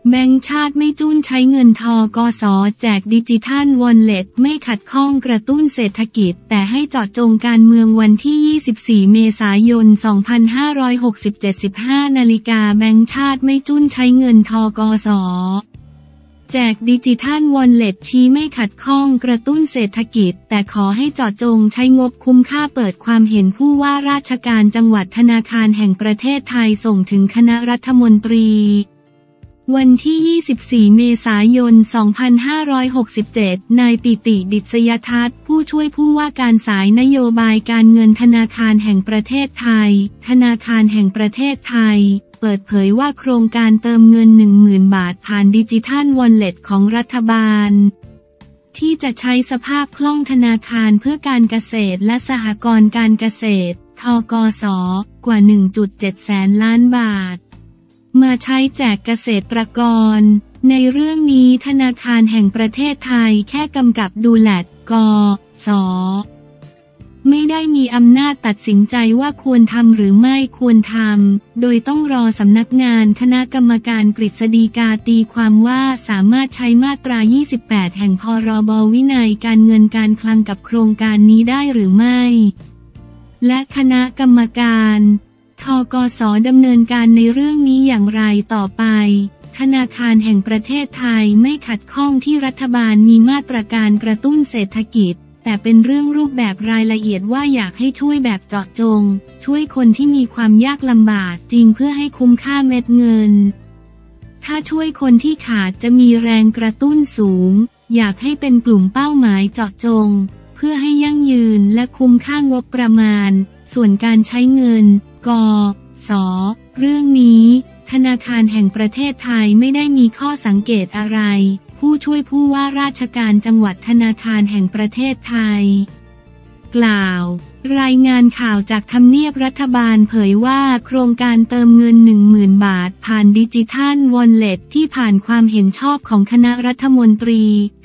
แบงก์ชาติไม่จุ้นใช้เงินทกส.แจกดิจิทัลวอลเล็ตไม่ขัดข้องกระตุ้นเศรษฐกิจแต่ให้เจาะจงการเมืองวันที่ 24 เมษายน 2567 15 นาฬิกาแบงก์ชาติไม่จุ้นใช้เงินทกส.แจกดิจิทัลวอลเล็ตชี้ไม่ขัดข้องกระตุ้นเศรษฐกิจแต่ขอให้เจาะจงใช้งบคุ้มค่าเปิดความเห็นผู้ว่าราชการจังหวัดธนาคารแห่งประเทศไทยส่งถึงคณะรัฐมนตรีวันที่ 24 เมษายน 2567 นายปิติ ดิษยทัศน์ผู้ช่วยผู้ว่าการสายนโยบายการเงินธนาคารแห่งประเทศไทยธนาคารแห่งประเทศไทยเปิดเผยว่าโครงการเติมเงิน 10,000 บาทผ่านดิจิทัลวอลเล็ตของรัฐบาลที่จะใช้สภาพคล่องธนาคารเพื่อการเกษตรและสหกรณ์การเกษตรธกส.กว่า 1.7 แสนล้านบาทมาใช้แจกเกษตรกรในเรื่องนี้ธนาคารแห่งประเทศไทยแค่กำกับดูแลกส.ไม่ได้มีอำนาจตัดสินใจว่าควรทำหรือไม่ควรทำโดยต้องรอสำนักงานคณะกรรมการกฤษฎีกาตีความว่าสามารถใช้มาตรา 28 แห่งพรบ.วินัยการเงินการคลังกับโครงการนี้ได้หรือไม่และคณะกรรมการธกส.ดำเนินการในเรื่องนี้อย่างไรต่อไปธนาคารแห่งประเทศไทยไม่ขัดข้องที่รัฐบาลมีมาตรการกระตุ้นเศรษฐกิจแต่เป็นเรื่องรูปแบบรายละเอียดว่าอยากให้ช่วยแบบเจาะจงช่วยคนที่มีความยากลำบากจริงเพื่อให้คุ้มค่าเม็ดเงินถ้าช่วยคนที่ขาดจะมีแรงกระตุ้นสูงอยากให้เป็นกลุ่มเป้าหมายเจาะจงเพื่อให้ยั่งยืนและคุ้มค่างบประมาณส่วนการใช้เงินกส.เรื่องนี้ธนาคารแห่งประเทศไทยไม่ได้มีข้อสังเกตอะไรผู้ช่วยผู้ว่าราชการจังหวัดธนาคารแห่งประเทศไทยกล่าวรายงานข่าวจากทำเนียบรัฐบาลเผยว่าโครงการเติมเงิน 10,000 บาทผ่านดิจิทัลวอลเล็ตที่ผ่านความเห็นชอบของคณะรัฐมนตรี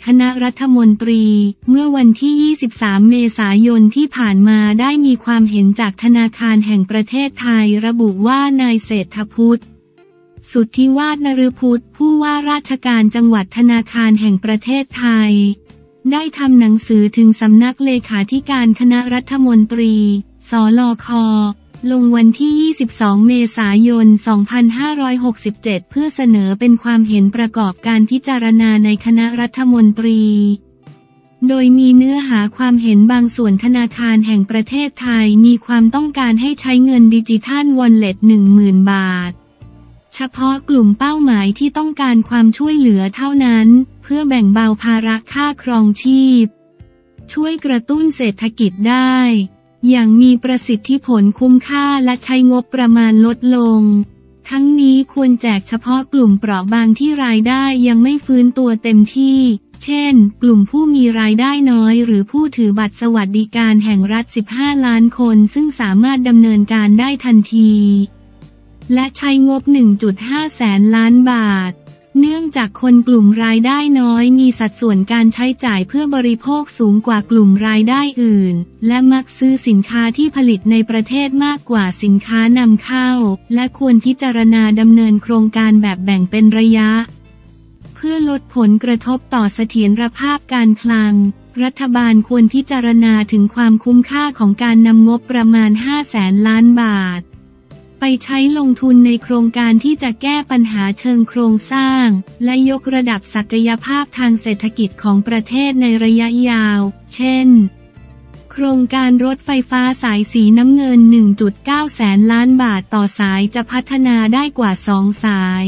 เมื่อวันที่ 23 เมษายนที่ผ่านมาได้มีความเห็นจากธนาคารแห่งประเทศไทยระบุว่านายเศรษฐพุทธสุทธิวาฒนฤพุทธผู้ว่าราชการจังหวัดธนาคารแห่งประเทศไทยได้ทำหนังสือถึงสำนักเลขาธิการคณะรัฐมนตรีสลค.ลงวันที่ 22 เมษายน 2567 เพื่อเสนอเป็นความเห็นประกอบการพิจารณาในคณะรัฐมนตรีโดยมีเนื้อหาความเห็นบางส่วนธนาคารแห่งประเทศไทยมีความต้องการให้ใช้เงินดิจิทัลวอลเล็ต 10,000 บาทเฉพาะกลุ่มเป้าหมายที่ต้องการความช่วยเหลือเท่านั้นเพื่อแบ่งเบาภาระค่าครองชีพช่วยกระตุ้นเศรษฐกิจได้อย่างมีประสิทธิผลคุ้มค่าและใช้งบประมาณลดลงทั้งนี้ควรแจกเฉพาะกลุ่มเปราะบางที่รายได้ยังไม่ฟื้นตัวเต็มที่เช่นกลุ่มผู้มีรายได้น้อยหรือผู้ถือบัตรสวัสดิการแห่งรัฐ 15 ล้านคนซึ่งสามารถดำเนินการได้ทันทีและใช้งบ 1.5 แสนล้านบาทเนื่องจากคนกลุ่มรายได้น้อยมีสัดส่วนการใช้จ่ายเพื่อบริโภคสูงกว่ากลุ่มรายได้อื่นและมักซื้อสินค้าที่ผลิตในประเทศมากกว่าสินค้านำเข้าและควรพิจารณาดำเนินโครงการแบบแบ่งเป็นระยะเพื่อลดผลกระทบต่อเสถียรภาพการคลังรัฐบาลควรพิจารณาถึงความคุ้มค่าของการนำงบประมาณ 5 แสนล้านบาทไปใช้ลงทุนในโครงการที่จะแก้ปัญหาเชิงโครงสร้างและยกระดับศักยภาพทางเศรษฐกิจของประเทศในระยะยาวเช่นโครงการรถไฟฟ้าสายสีน้ำเงิน 1.9 แสนล้านบาทต่อสายจะพัฒนาได้กว่า 2 สาย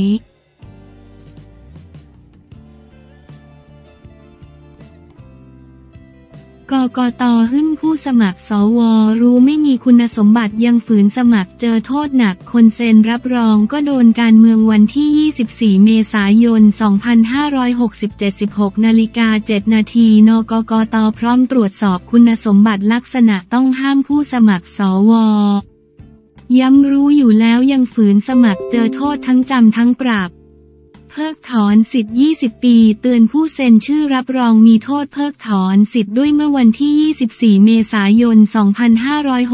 กกต.หึ่งผู้สมัครสว.รู้ไม่มีคุณสมบัติยังฝืนสมัครเจอโทษหนักคนเซ็นรับรองก็โดนการเมืองวันที่ 24 เมษายน 2567 16:07 น.น.กกต.พร้อมตรวจสอบคุณสมบัติลักษณะต้องห้ามผู้สมัครสว.ย้ำรู้อยู่แล้วยังฝืนสมัครเจอโทษทั้งจำทั้งปรับเพิกถอนสิทธิ์ 20 ปีเตือนผู้เซ็นชื่อรับรองมีโทษเพิกถอนสิทธิ์ด้วยเมื่อวันที่ 24 เมษายน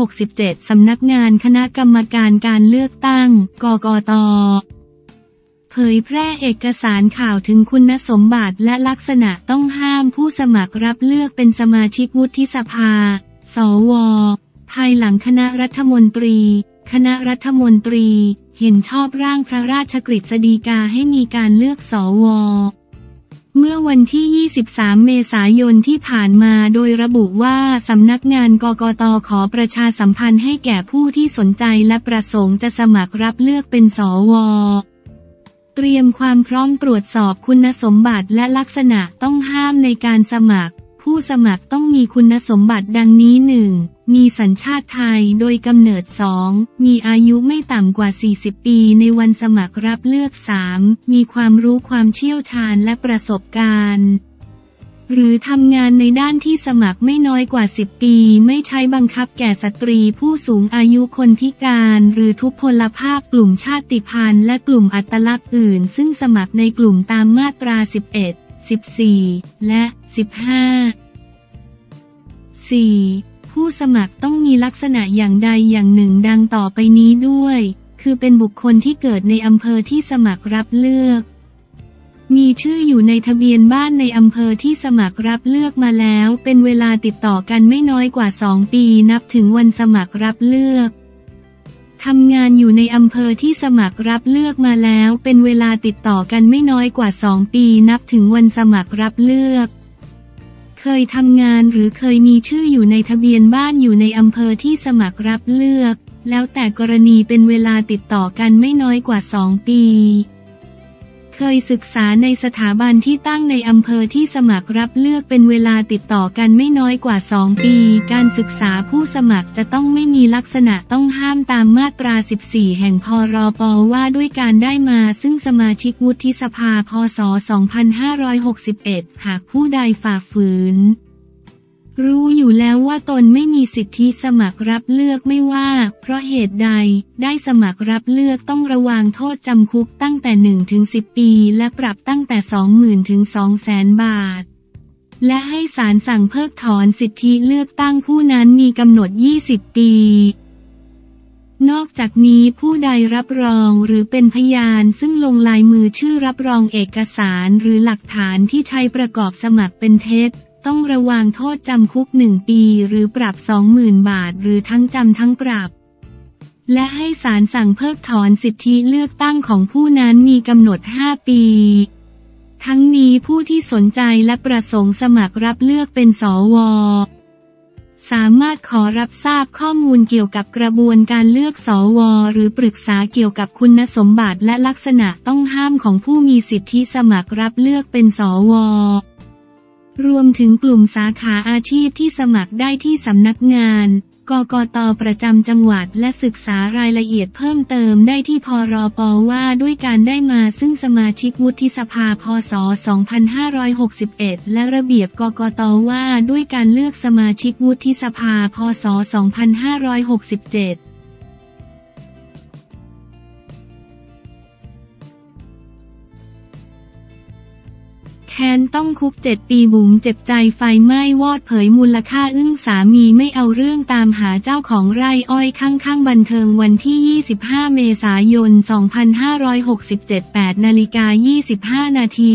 2567 สำนักงานคณะกรรมการการเลือกตั้ง กกต. เผยแพร่เอกสารข่าวถึงคุณสมบัติและลักษณะต้องห้ามผู้สมัครรับเลือกเป็นสมาชิกวุฒิสภา สว.ภายหลังคณะรัฐมนตรีเห็นชอบร่างพระราชกฤษฎีกาให้มีการเลือกสว.เมื่อวันที่ 23 เมษายนที่ผ่านมาโดยระบุว่าสำนักงานกกต.ขอประชาสัมพันธ์ให้แก่ผู้ที่สนใจและประสงค์จะสมัครรับเลือกเป็นสว.เตรียมความพร้อมตรวจสอบคุณสมบัติและลักษณะต้องห้ามในการสมัครผู้สมัครต้องมีคุณสมบัติดังนี้ 1. มีสัญชาติไทยโดยกำเนิด 2. มีอายุไม่ต่ำกว่า 40 ปีในวันสมัครรับเลือก 3. มีความรู้ความเชี่ยวชาญและประสบการณ์หรือทำงานในด้านที่สมัครไม่น้อยกว่า 10 ปีไม่ใช้บังคับแก่สตรีผู้สูงอายุคนพิการหรือทุพพลภาพกลุ่มชาติพันธุ์และกลุ่มอัตลักษณ์อื่นซึ่งสมัครในกลุ่มตามมาตรา 11 14 และ 15 4. ผู้สมัครต้องมีลักษณะอย่างใดอย่างหนึ่งดังต่อไปนี้ด้วยคือเป็นบุคคลที่เกิดในอำเภอที่สมัครรับเลือกมีชื่ออยู่ในทะเบียนบ้านในอำเภอที่สมัครรับเลือกมาแล้วเป็นเวลาติดต่อกันไม่น้อยกว่า 2 ปีนับถึงวันสมัครรับเลือกทำงานอยู่ในอำเภอที่สมัครรับเลือกมาแล้วเป็นเวลาติดต่อกันไม่น้อยกว่า 2 ปีนับถึงวันสมัครรับเลือกเคยทำงานหรือเคยมีชื่ออยู่ในทะเบียนบ้านอยู่ในอำเภอที่สมัครรับเลือกแล้วแต่กรณีเป็นเวลาติดต่อกันไม่น้อยกว่า 2 ปีเคยศึกษาในสถาบันที่ตั้งในอำเภอที่สมัครรับเลือกเป็นเวลาติดต่อกันไม่น้อยกว่า 2 ปีการศึกษาผู้สมัครจะต้องไม่มีลักษณะต้องห้ามตามมาตรา 14 แห่งพรป.ว่าด้วยการได้มาซึ่งสมาชิกวุฒิสภาพ.ศ. 2561 หากผู้ใดฝ่าฝืนรู้อยู่แล้วว่าตนไม่มีสิทธิสมัครรับเลือกไม่ว่าเพราะเหตุใดได้สมัครรับเลือกต้องระวางโทษจำคุกตั้งแต่ 1-10 ปีและปรับตั้งแต่ 20,000 ถึง 200,000 บาทและให้ศาลสั่งเพิกถอนสิทธิเลือกตั้งผู้นั้นมีกำหนด 20 ปีนอกจากนี้ผู้ใดรับรองหรือเป็นพยานซึ่งลงลายมือชื่อรับรองเอกสารหรือหลักฐานที่ใช้ประกอบสมัครเป็นเท็จต้องระวางโทษจำคุก 1 ปีหรือปรับ 20,000 บาทหรือทั้งจำทั้งปรับและให้ศาลสั่งเพิกถอนสิทธิเลือกตั้งของผู้นั้นมีกำหนด 5 ปีทั้งนี้ผู้ที่สนใจและประสงค์สมัครรับเลือกเป็นสว.สามารถขอรับทราบข้อมูลเกี่ยวกับกระบวนการเลือกสว.หรือปรึกษาเกี่ยวกับคุณสมบัติและลักษณะต้องห้ามของผู้มีสิทธิสมัครรับเลือกเป็นสว.รวมถึงกลุ่มสาขาอาชีพที่สมัครได้ที่สำนักงานกกต.ประจำจังหวัดและศึกษารายละเอียดเพิ่มเติมได้ที่พรป.ว่าด้วยการได้มาซึ่งสมาชิกวุฒิสภาพ.ศ. 2561และระเบียบกกต.ว่าด้วยการเลือกสมาชิกวุฒิสภาพ.ศ. 2567แค้นต้องคุก7 ปีบุ๋มเจ็บใจไฟไหม้วอดเผยมูลค่าอึ้งสามีไม่เอาเรื่องตามหาเจ้าของไร่อ้อยข้างบันเทิงวันที่ 25 เมษายน 2567 8:25 นาที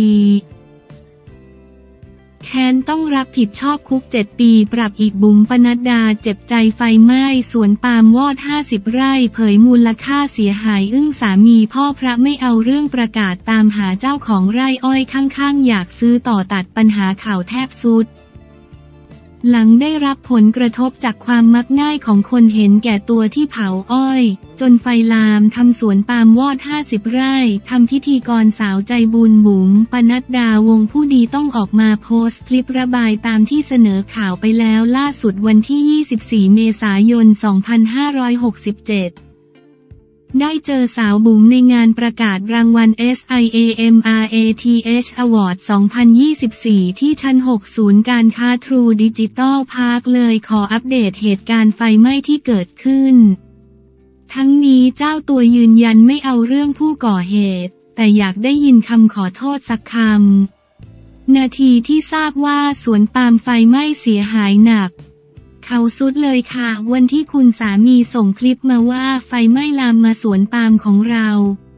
แค้นต้องรับผิดชอบคุก7 ปีปรับอีกบุ๋มปนัดดาเจ็บใจไฟไหม้สวนปาล์มวอด50 ไร่เผยมูลค่าเสียหายอึ้งสามีพ่อพระไม่เอาเรื่องประกาศตามหาเจ้าของไร่อ้อยข้างๆอยากซื้อต่อตัดปัญหาข่าวแทบสุดหลังได้รับผลกระทบจากความมักง่ายของคนเห็นแก่ตัวที่เผาอ้อยจนไฟลามทำสวนปาล์มวอด50 ไร่ทำพิธีกรสาวใจบุญบุ๋มปนัดดาวงผู้ดีต้องออกมาโพสต์คลิประบายตามที่เสนอข่าวไปแล้วล่าสุดวันที่ 24 เมษายน 2567ได้เจอสาวบุ๋มในงานประกาศรางวัล SIAMRATH Award 2024 ที่ชั้น 6 ศูนย์การค้า True Digital Park เลยขออัปเดตเหตุการณ์ไฟไหม้ที่เกิดขึ้นทั้งนี้เจ้าตัวยืนยันไม่เอาเรื่องผู้ก่อเหตุแต่อยากได้ยินคำขอโทษสักคำนาทีที่ทราบว่าสวนปาล์มไฟไหม้เสียหายหนักเขาสุดเลยค่ะวันที่คุณสามีส่งคลิปมาว่าไฟไหม้ลามมาสวนปาล์มของเรา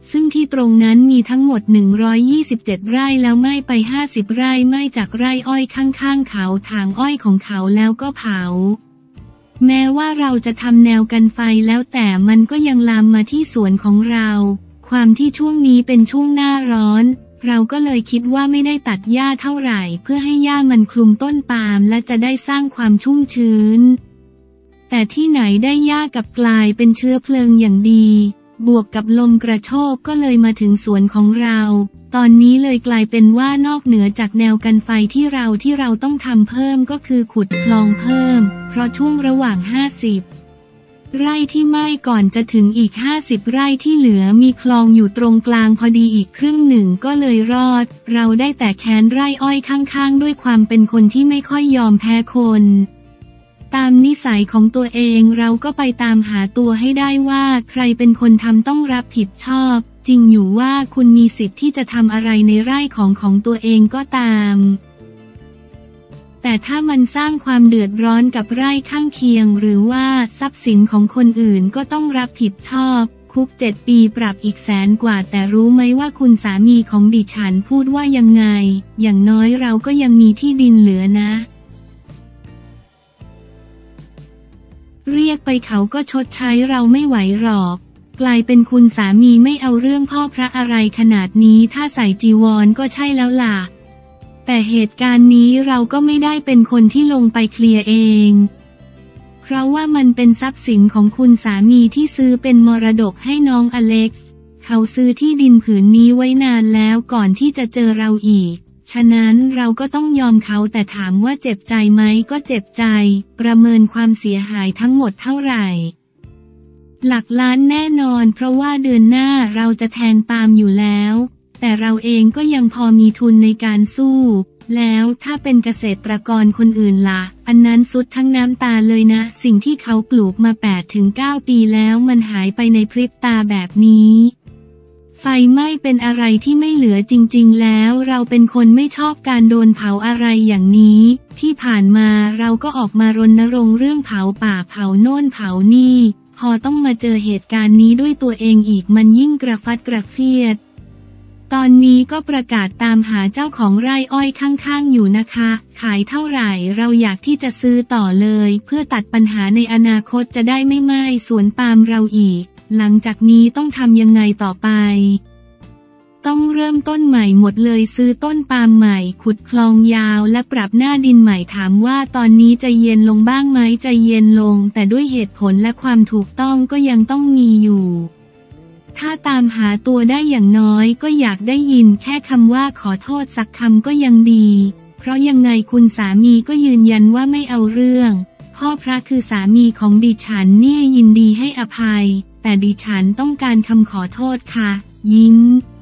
ซึ่งที่ตรงนั้นมีทั้งหมด127 ไร่แล้วไหม้ไป50 ไร่ไหม้จากไร่อ้อยข้างๆเขาถางอ้อยของเขาแล้วก็เผาแม้ว่าเราจะทำแนวกันไฟแล้วแต่มันก็ยังลามมาที่สวนของเราความที่ช่วงนี้เป็นช่วงหน้าร้อนเราก็เลยคิดว่าไม่ได้ตัดหญ้าเท่าไหร่เพื่อให้หญ้ามันคลุมต้นปาล์มและจะได้สร้างความชุ่มชื้นแต่ที่ไหนได้หญ้ากับกลายเป็นเชื้อเพลิงอย่างดีบวกกับลมกระโชกก็เลยมาถึงสวนของเราตอนนี้เลยกลายเป็นว่านอกเหนือจากแนวกันไฟที่เราต้องทำเพิ่มก็คือขุดคลองเพิ่มเพราะช่วงระหว่าง50 ไร่ที่ไหม้ก่อนจะถึงอีก50 ไร่ที่เหลือมีคลองอยู่ตรงกลางพอดีอีกครึ่งหนึ่งก็เลยรอดเราได้แต่แค้นไร่อ้อยข้างๆด้วยความเป็นคนที่ไม่ค่อยยอมแพ้คนตามนิสัยของตัวเองเราก็ไปตามหาตัวให้ได้ว่าใครเป็นคนทำต้องรับผิดชอบจริงอยู่ว่าคุณมีสิทธิ์ที่จะทำอะไรในไร่ของตัวเองก็ตามแต่ถ้ามันสร้างความเดือดร้อนกับไร่ข้างเคียงหรือว่าทรัพย์สินของคนอื่นก็ต้องรับผิดชอบคุก7 ปีปรับอีก100,000 กว่าแต่รู้ไหมว่าคุณสามีของดิฉันพูดว่ายังไงอย่างน้อยเราก็ยังมีที่ดินเหลือนะเรียกไปเขาก็ชดใช้เราไม่ไหวหรอกกลายเป็นคุณสามีไม่เอาเรื่องพ่อพระอะไรขนาดนี้ถ้าใส่จีวรก็ใช่แล้วล่ะแต่เหตุการณ์นี้เราก็ไม่ได้เป็นคนที่ลงไปเคลียร์เองเพราะว่ามันเป็นทรัพย์สินของคุณสามีที่ซื้อเป็นมรดกให้น้องอเล็กซ์เขาซื้อที่ดินผืนนี้ไว้นานแล้วก่อนที่จะเจอเราอีกฉะนั้นเราก็ต้องยอมเขาแต่ถามว่าเจ็บใจไหมก็เจ็บใจประเมินความเสียหายทั้งหมดเท่าไหร่หลักล้านแน่นอนเพราะว่าเดือนหน้าเราจะแทงปาล์มอยู่แล้วแต่เราเองก็ยังพอมีทุนในการสู้แล้วถ้าเป็นเกษตรกรคนอื่นล่ะอันนั้นสุดทั้งน้ำตาเลยนะสิ่งที่เขาปลูกมา 8-9 ปีแล้วมันหายไปในพริบตาแบบนี้ไฟไหม้เป็นอะไรที่ไม่เหลือจริงๆแล้วเราเป็นคนไม่ชอบการโดนเผาอะไรอย่างนี้ที่ผ่านมาเราก็ออกมารณรงค์เรื่องเผาป่าเผาโน่นเผานี่พอต้องมาเจอเหตุการณ์นี้ด้วยตัวเองอีกมันยิ่งกระฟัดกระเฟียดตอนนี้ก็ประกาศตามหาเจ้าของไร่อ้อยข้างๆอยู่นะคะขายเท่าไหร่เราอยากที่จะซื้อต่อเลยเพื่อตัดปัญหาในอนาคตจะได้ไม่ไหม้สวนปาล์มเราอีกหลังจากนี้ต้องทำยังไงต่อไปต้องเริ่มต้นใหม่หมดเลยซื้อต้นปาล์มใหม่ขุดคลองยาวและปรับหน้าดินใหม่ถามว่าตอนนี้ใจเย็นลงบ้างไหมใจเย็นลงแต่ด้วยเหตุผลและความถูกต้องก็ยังต้องมีอยู่ถ้าตามหาตัวได้อย่างน้อยก็อยากได้ยินแค่คำว่าขอโทษสักคำก็ยังดีเพราะยังไงคุณสามีก็ยืนยันว่าไม่เอาเรื่องพ่อพระคือสามีของดิฉันเนี่ยยินดีให้อภัยแต่ดิฉันต้องการคำขอโทษค่ะยิ้ม